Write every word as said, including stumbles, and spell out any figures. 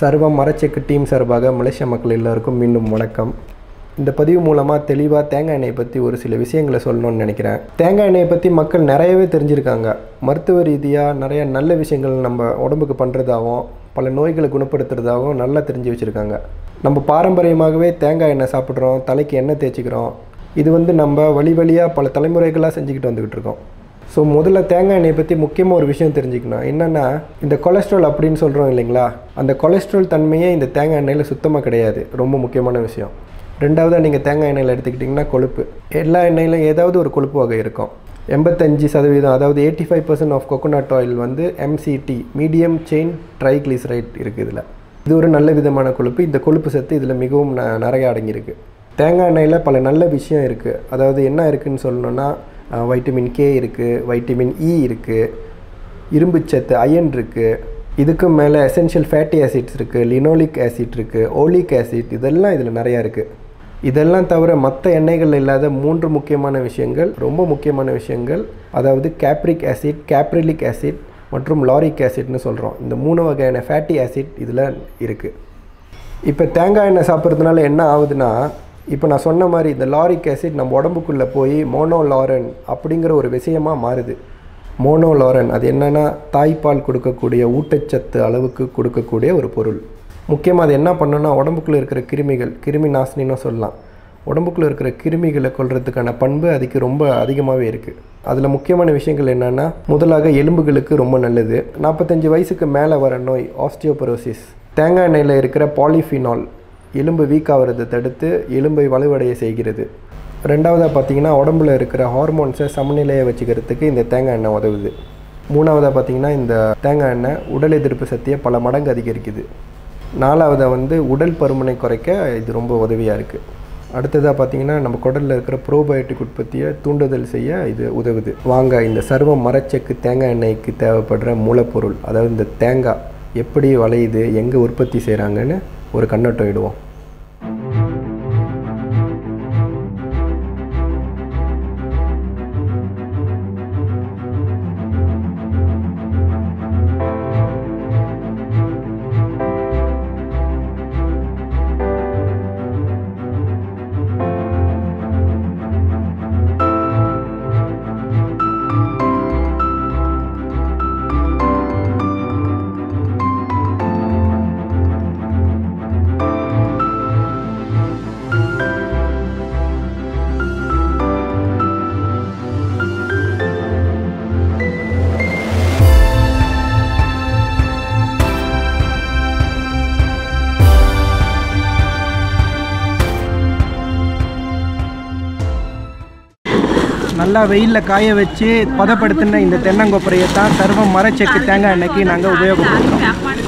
சர்வம் மரச்செக்கு டீம் சார்பாக மலேசிய மக்கள் எல்லோருக்கும் மீண்டும் வணக்கம். இந்த பதிவு மூலமாக தெளிவாக தேங்காய் எண்ணெயை பற்றி ஒரு சில விஷயங்களை சொல்லணும்னு நினைக்கிறேன். தேங்காய் எண்ணெயை பற்றி மக்கள் நிறையவே தெரிஞ்சுருக்காங்க. மருத்துவ ரீதியாக நிறைய நல்ல விஷயங்கள் நம்ம உடம்புக்கு பண்ணுறதாகவும் பல நோய்களை குணப்படுத்துறதாகவும் நல்லா தெரிஞ்சு வச்சுருக்காங்க. நம்ம பாரம்பரியமாகவே தேங்காய் எண்ணெய் சாப்பிட்றோம், தலைக்கு எண்ணெய் தேய்ச்சிக்கிறோம். இது வந்து நம்ம வழி வழியாக பல தலைமுறைகளாக செஞ்சுக்கிட்டு வந்துக்கிட்டு இருக்கோம். ஸோ முதல்ல தேங்காய் எண்ணெயை பற்றி முக்கியமாக ஒரு விஷயம் தெரிஞ்சுக்கணும். என்னென்னா, இந்த கொலஸ்ட்ரால் அப்படின்னு சொல்கிறோம் இல்லைங்களா, அந்த கொலஸ்ட்ரால் தன்மையே இந்த தேங்காய் எண்ணெயில் சுத்தமாக கிடையாது. ரொம்ப முக்கியமான விஷயம். ரெண்டாவதாக நீங்கள் தேங்காய் எண்ணெயில் எடுத்துக்கிட்டிங்கன்னா கொழுப்பு. எல்லா எண்ணெயிலும் ஏதாவது ஒரு கொழுப்பு வகை இருக்கும். எண்பத்தஞ்சு சதவீதம் அதாவது eighty five percent of coconut oil வந்து எம்சிடி மீடியம் செயின் ட்ரைக்ளிசரைட் இருக்குது. இதில் இது ஒரு நல்ல விதமான கொழுப்பு. இந்த கொழுப்பு சத்து இதில் மிகவும் ந நிறைய அடங்கியிருக்கு. தேங்காய் எண்ணெயில் பல நல்ல விஷயம் இருக்குது. அதாவது என்ன இருக்குதுன்னு சொல்லணுன்னா, வைட்டமின் கே இருக்குது, வைட்டமின் இ இருக்குது, இரும்புச்சத்து அயன் இருக்குது. இதுக்கும் மேலே எசென்ஷியல் ஃபேட்டி ஆசிட்ஸ் இருக்குது, லினோலிக் ஆசிட் இருக்குது, ஓலிக் ஆசிட், இதெல்லாம் இதில் நிறையா இருக்குது. இதெல்லாம் தவிர மற்ற எண்ணெய்கள் இல்லாத மூன்று முக்கியமான விஷயங்கள், ரொம்ப முக்கியமான விஷயங்கள், அதாவது கேப்ரிக் ஆசிட், கேப்ரிலிக் ஆசிட் மற்றும் லாரிக் ஆசிட்னு சொல்கிறோம். இந்த மூணு வகையான ஃபேட்டி ஆசிட் இதில் இருக்குது. இப்போ தேங்காய் எண்ணெய் சாப்பிட்றதுனால என்ன ஆகுதுன்னா, இப்போ நான் சொன்ன மாதிரி இந்த லாரிக் ஆசிட் நம்ம உடம்புக்குள்ளே போய் மோனோலாரன் அப்படிங்கிற ஒரு விஷயமாக மாறுது. மோனோலாரன் அது என்னென்னா, தாய்ப்பால் கொடுக்கக்கூடிய ஊட்டச்சத்து அளவுக்கு கொடுக்கக்கூடிய ஒரு பொருள். முக்கியமாக அது என்ன பண்ணுன்னா, உடம்புக்குள்ளே இருக்கிற கிருமிகள், கிருமி நாசினின்னு சொல்லலாம், உடம்புக்குள்ளே இருக்கிற கிருமிகளை கொல்றதுக்கான பண்பு அதுக்கு ரொம்ப அதிகமாகவே இருக்குது. அதில் முக்கியமான விஷயங்கள் என்னென்னா, முதலாக எலும்புகளுக்கு ரொம்ப நல்லது. நாற்பத்தஞ்சு வயசுக்கு மேலே வர நோய் ஆஸ்டியோபரோசிஸ், தேங்காய் எண்ணெயில் இருக்கிற பாலிஃபினால் எலும்பு வீக் ஆகிறதை தடுத்து எலும்பை வலுவடைய செய்கிறது. ரெண்டாவதாக பார்த்திங்கன்னா, உடம்புல இருக்கிற ஹார்மோன்ஸை சமநிலையை வச்சுக்கிறதுக்கு இந்த தேங்காய் எண்ணெய் உதவுது. மூணாவதாக பார்த்திங்கன்னா, இந்த தேங்காய் எண்ணெய் உடல் எதிர்ப்பு சக்தியை பல மடங்கு அதிகரிக்குது. நாலாவதாக வந்து உடல் பருமனை குறைக்க இது ரொம்ப உதவியாக இருக்குது. அடுத்ததாக பார்த்திங்கன்னா, நம்ம குடலில் இருக்கிற ப்ரோபயோட்டிக் உற்பத்தியை தூண்டுதல் செய்ய இது உதவுது. வாங்க இந்த சர்வம் மரச்செக்கு தேங்காய் எண்ணெய்க்கு தேவைப்படுற மூலப்பொருள், அதாவது இந்த தேங்காய் எப்படி வளையுது, எங்கே உற்பத்தி செய்கிறாங்கன்னு ஒரு கண்ணோட்டம் இடுவோம். நல்லா வெயிலில் காய வச்சு பதப்படுத்தின இந்த தென்னங்கொப்பரையை தான் சர்வம் மரச்செக்கு தேங்காய் எண்ணெய்க்கு நாங்கள் உபயோகப்படுத்துகிறோம்.